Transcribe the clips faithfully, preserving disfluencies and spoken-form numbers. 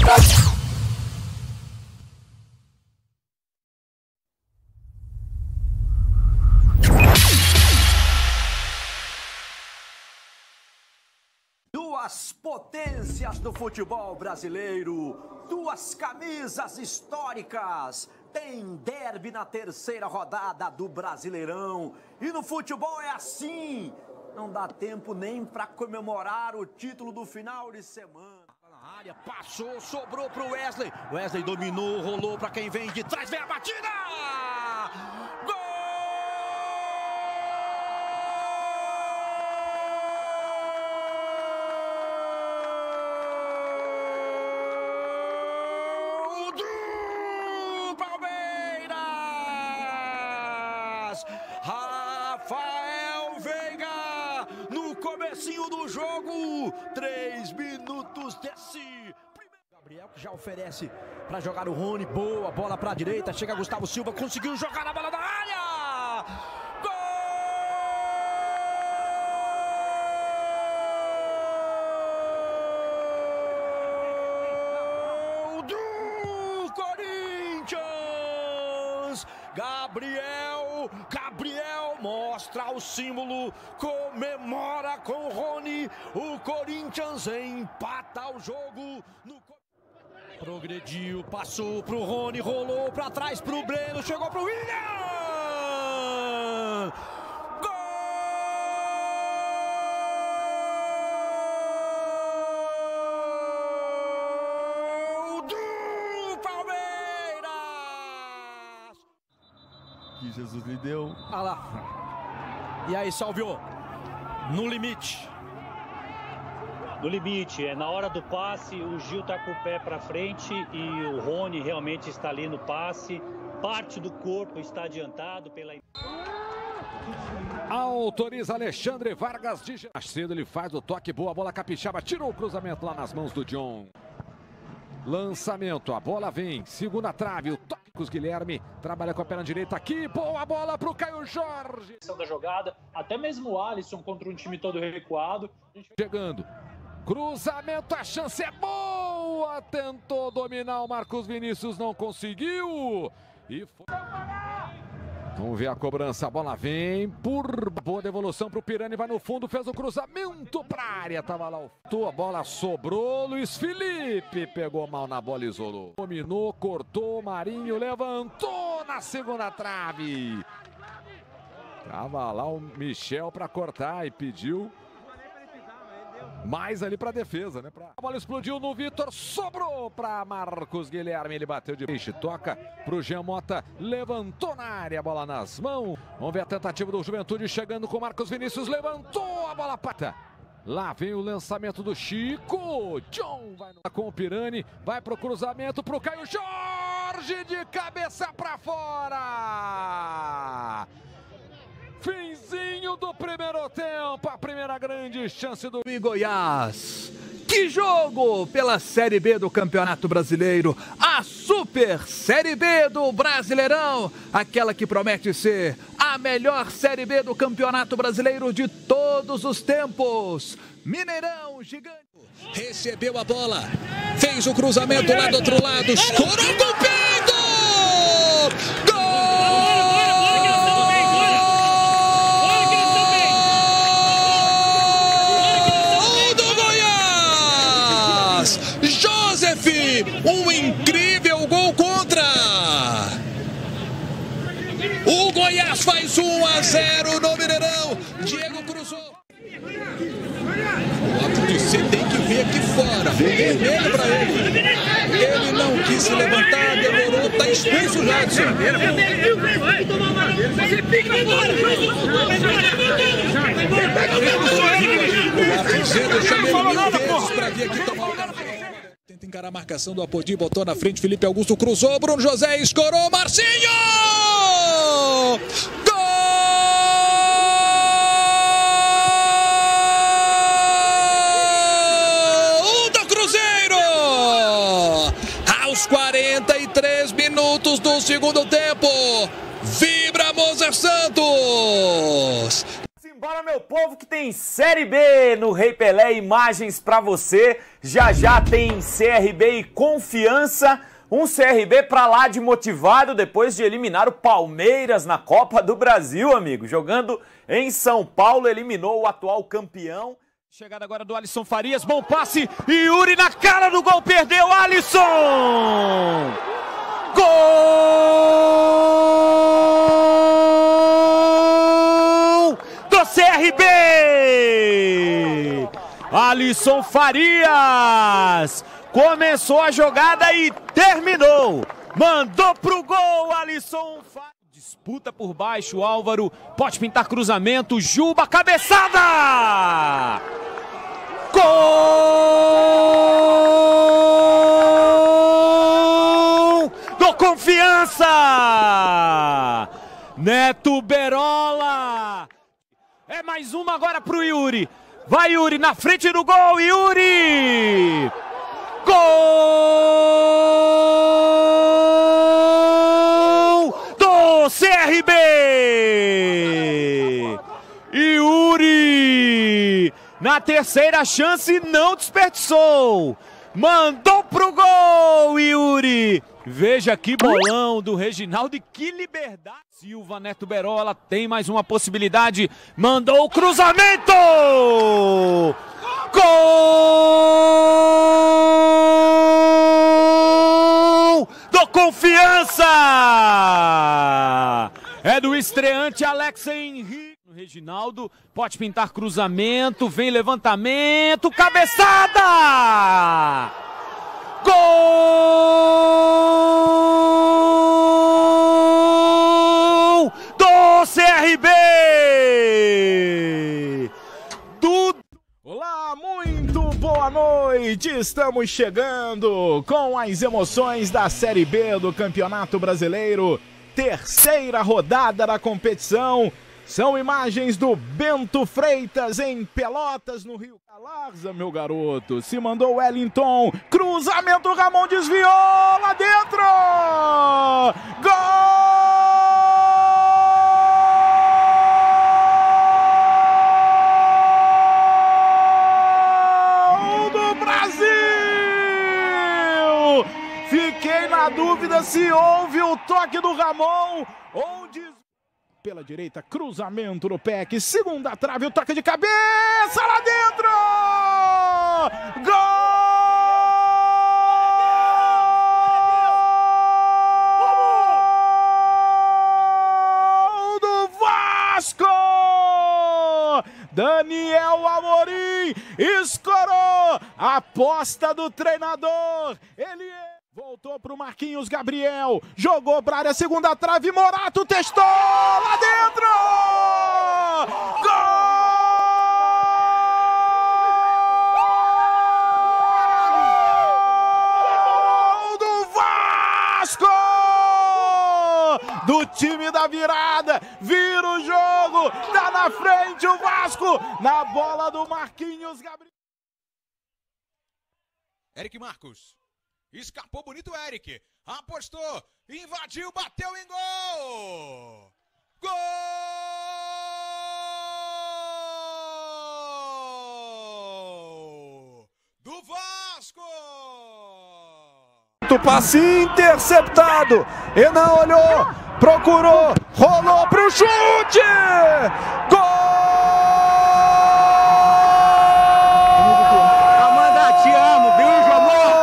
Duas potências do futebol brasileiro, duas camisas históricas. Tem derby na terceira rodada do Brasileirão. E no futebol é assim. Não dá tempo nem para comemorar o título do final de semana. Na área, passou, sobrou pro Wesley. Wesley dominou, rolou para quem vem de trás. Vem a batida! Gol! Rafael Veiga, no comecinho do jogo, três minutos desse primeiro. Gabriel que já oferece para jogar o Rony, boa, bola para a direita, chega Gustavo Silva, conseguiu jogar na bola da área! Gol do Corinthians! Gabriel, Gabriel mostra o símbolo, comemora com o Rony, o Corinthians empata o jogo. No... Progrediu, passou pro Rony, rolou para trás pro Breno, chegou pro William! Que Jesus lhe deu. Ah lá. E aí, Salvio? No limite. No limite, é na hora do passe, o Gil tá com o pé para frente e o Rony realmente está ali no passe. Parte do corpo está adiantado pela... Autoriza Alexandre Vargas de... Cedo ele faz o toque, boa bola capixaba, tirou o cruzamento lá nas mãos do John. Lançamento, a bola vem, segunda trave, o toque. Guilherme trabalha com a perna direita aqui, boa bola pro Caio Jorge. Da jogada, até mesmo o Alisson contra um time todo recuado. Chegando, cruzamento, a chance é boa, tentou dominar o Marcos Vinícius, não conseguiu. E foi... Vamos ver a cobrança, a bola vem por boa devolução pro Pirani, vai no fundo, fez o cruzamento pra área, tava lá o... A bola sobrou, Luiz Felipe pegou mal na bola, isolou. Dominou, cortou, Marinho levantou na segunda trave. Tava lá o Michel pra cortar e pediu mais ali pra defesa, né? Pra... A bola explodiu no Vitor, sobrou pra Marcos Guilherme, ele bateu de peixe, toca pro Jean Mota, levantou na área, bola nas mãos. Vamos ver a tentativa do Juventude chegando com Marcos Vinícius, levantou a bola pata. Lá vem o lançamento do Chico, John vai no... com o Pirani, vai pro cruzamento pro Caio Jorge, de cabeça pra fora. Finzinho do primeiro tempo, a primeira grande chance do Goiás. Que jogo pela Série B do Campeonato Brasileiro, a Super Série B do Brasileirão, aquela que promete ser a melhor Série B do Campeonato Brasileiro de todos os tempos. Mineirão gigante. Recebeu a bola, fez o cruzamento lá do outro lado, estourou com o peito! Gol! Um incrível gol contra. O Goiás faz um a zero no Mineirão. Diego cruzou. O árbitro você tem que ver aqui fora. Vermelho para ele. Ele não quis se levantar, demorou, tá expulso já. O árbitro chamou ele mil vezes para vir aqui tomar o cartão. Tenta encarar a marcação do Apodi, botou na frente, Felipe Augusto cruzou, Bruno José escorou, Marcinho! Gol do Cruzeiro! Aos quarenta e três minutos do segundo tempo, vibra Moser Santos! Simbora Bora, meu povo, que tem Série B no Rei Pelé, imagens pra você. Já já tem C R B e Confiança. Um C R B pra lá de motivado depois de eliminar o Palmeiras na Copa do Brasil, amigo. Jogando em São Paulo, eliminou o atual campeão. Chegada agora do Alisson Farias, bom passe. E Yuri na cara do gol, perdeu Alisson! Gol do C R B! Alisson Farias começou a jogada e terminou. Mandou pro gol, Alisson Farias. Disputa por baixo, Álvaro pode pintar cruzamento, Juba, cabeçada! Gol do Confiança! Neto Berola! É mais uma agora pro Yuri. Vai Yuri na frente do gol, Yuri! Gol do C R B! Yuri! Na terceira chance não desperdiçou. Mandou pro gol, Yuri! Veja que bolão do Reginaldo e que liberdade. Silva, Neto Berola tem mais uma possibilidade. Mandou o cruzamento! Gol do Confiança! É do estreante Alex Henrique. Reginaldo pode pintar cruzamento, vem levantamento, cabeçada! Gol do C R B! Do... Olá, muito boa noite! Estamos chegando com as emoções da Série B do Campeonato Brasileiro, terceira rodada da competição. São imagens do Bento Freitas em Pelotas, no Rio. Galarza, meu garoto, se mandou Wellington, cruzamento, Ramon desviou, lá dentro! Gol do Brasil! Fiquei na dúvida se houve o toque do Ramon ou desvio. Pela direita, cruzamento no P E C, segunda trave, o toque de cabeça, lá dentro! Gol do Vasco! Daniel Amorim escorou a aposta do treinador, ele é... Voltou para o Marquinhos Gabriel, jogou para a área, segunda trave, Morato testou, lá dentro! Gol do Vasco! Do time da virada, vira o jogo, tá na frente o Vasco, na bola do Marquinhos Gabriel. Eric Marcos. Escapou bonito o Eric. Apostou. Invadiu. Bateu em gol. Gol do Vasco. O passe interceptado. Enan olhou. Procurou. Rolou pro chute. Gol. Amanda, te amo. Beijo, amor.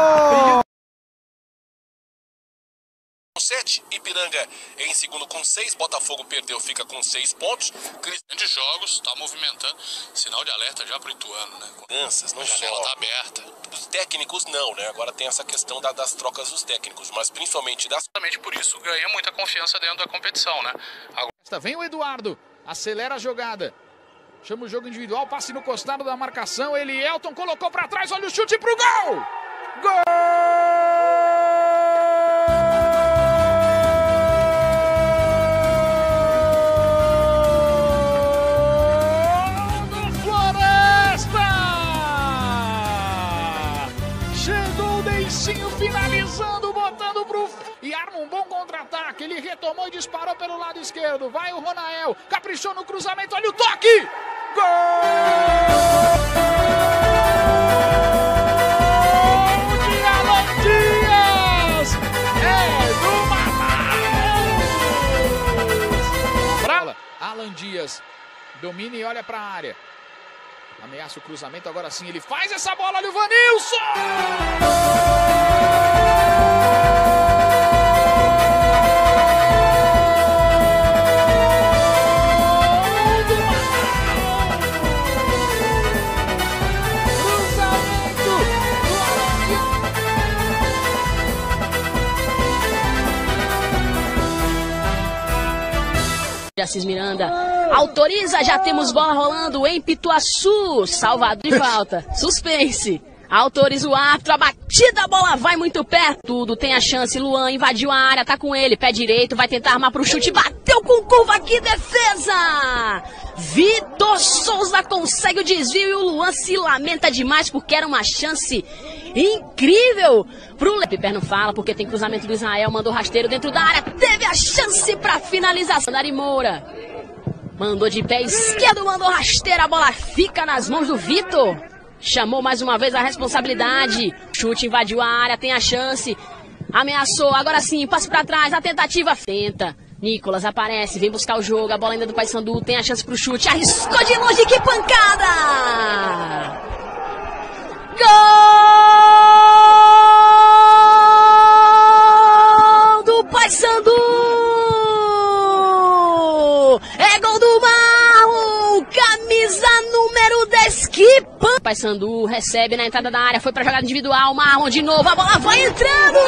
sete, Ipiranga em segundo com seis, Botafogo perdeu, fica com seis pontos. De jogos, tá movimentando, sinal de alerta já pro Ituano, né? Crianças, não a só. janela tá aberta. Os técnicos não, né? Agora tem essa questão da, das trocas dos técnicos, mas principalmente das... Exatamente por isso ganha muita confiança dentro da competição, né? Agora... Vem o Eduardo, acelera a jogada. Chama o jogo individual, passe no costado da marcação, ele, Elton, colocou pra trás, olha o chute pro gol! Gol! Finalizando, botando pro... E arma um bom contra-ataque. Ele retomou e disparou pelo lado esquerdo. Vai o Ronael. Caprichou no cruzamento. Olha o toque! de Alan Dias! É do Manaus! Pra... Alan Dias domina e olha para a área. Ameaça o cruzamento, agora sim ele faz essa bola, olha o Vanilson! Assis Miranda autoriza, já temos bola rolando em Pituaçu, Salvador de falta, suspense, autoriza o árbitro, a batida, a bola vai muito perto, tudo tem a chance, Luan invadiu a área, tá com ele, pé direito, vai tentar armar pro chute, bateu com curva, que defesa! Vitor Souza consegue o desvio e o Luan se lamenta demais porque era uma chance incrível pro Lepe. Pé não fala porque tem cruzamento do Israel, mandou rasteiro dentro da área, teve a chance pra finalização. Dari Moura mandou de pé esquerdo, mandou rasteiro, a bola fica nas mãos do Vitor. Chamou mais uma vez a responsabilidade. Chute, invadiu a área, tem a chance. Ameaçou, agora sim, passe pra trás, a tentativa tenta. Nicolas aparece, vem buscar o jogo, a bola ainda do Paysandu, tem a chance pro chute, arriscou de longe, que pancada! Gol do Paysandu! É gol do Marlon, camisa número dez, que pan... Paysandu recebe na entrada da área, foi pra jogada individual, Marlon de novo, a bola vai entrando!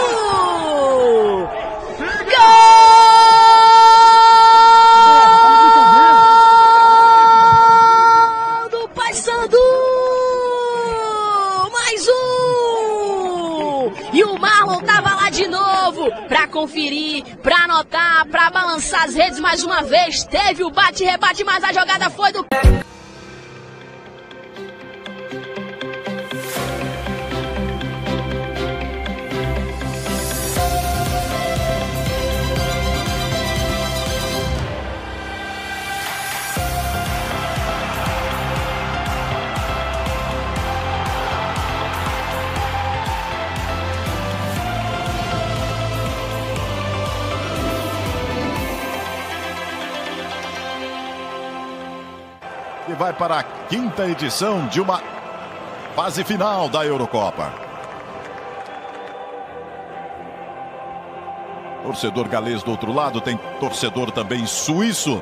Gol! E o Marlon tava lá de novo pra conferir, pra anotar, pra balançar as redes mais uma vez. Teve o bate-rebate, mas a jogada foi do... E vai para a quinta edição de uma fase final da Eurocopa. Torcedor galês do outro lado, tem torcedor também suíço.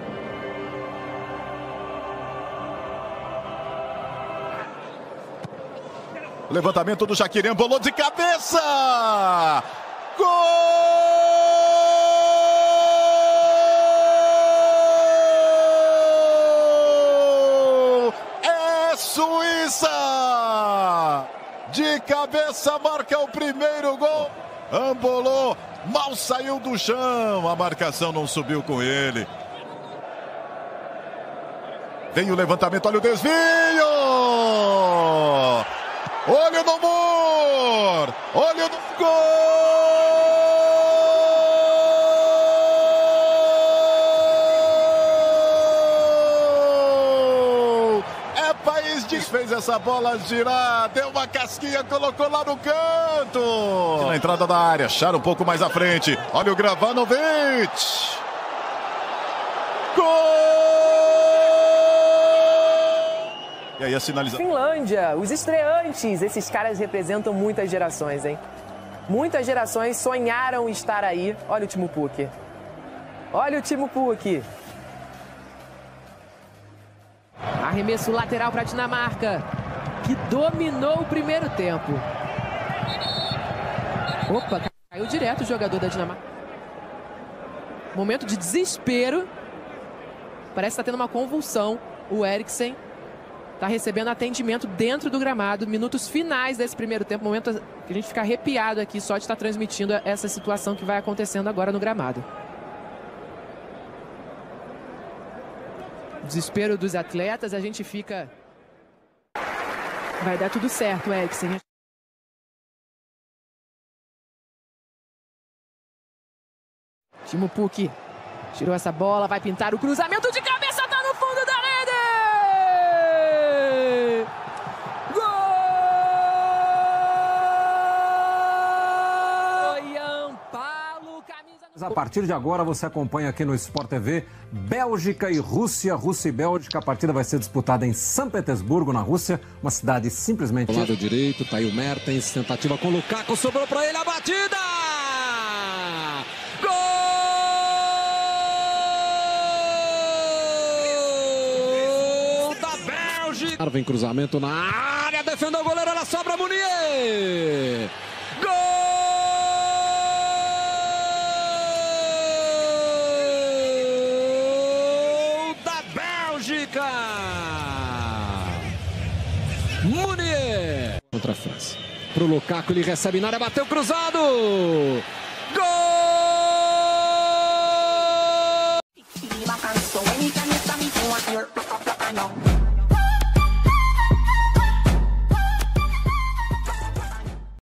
Levantamento do Jaquirem, bolou de cabeça! Gol! Suíça! De cabeça marca o primeiro gol. Ambolou, mal saiu do chão. A marcação não subiu com ele. Vem o levantamento, olha o desvio! Olho no muro! Olho no gol! Fez essa bola girar, deu uma casquinha, colocou lá no canto. Na entrada da área, Chara um pouco mais à frente. Olha o Gravanovic. Gol! E aí a sinalização. Finlândia, os estreantes, esses caras representam muitas gerações, hein? Muitas gerações sonharam estar aí. Olha o Timo Pukki. Olha o Timo Pukki. Arremesso lateral para a Dinamarca, que dominou o primeiro tempo. Opa, caiu direto o jogador da Dinamarca. Momento de desespero. Parece que está tendo uma convulsão. O Eriksen está recebendo atendimento dentro do gramado. Minutos finais desse primeiro tempo. Momento que a gente fica arrepiado aqui só de estar transmitindo essa situação que vai acontecendo agora no gramado. Desespero dos atletas, a gente fica... Vai dar tudo certo, Eriksen. Timo Pukki tirou essa bola, vai pintar o cruzamento de cabeça, tá no fundo da rede! A partir de agora você acompanha aqui no Sport T V Bélgica e Rússia, Rússia e Bélgica. A partida vai ser disputada em São Petersburgo, na Rússia, uma cidade simplesmente... Do lado direito, tá aí o Mertens, tentativa com o Lukaku, sobrou para ele a batida! Gol da Bélgica! Vem cruzamento na área, defendeu o goleiro, ela sobra Munier! Gol da Bélgica! Munier! Contra a França. Pro Lukaku, ele recebe na área, bateu cruzado!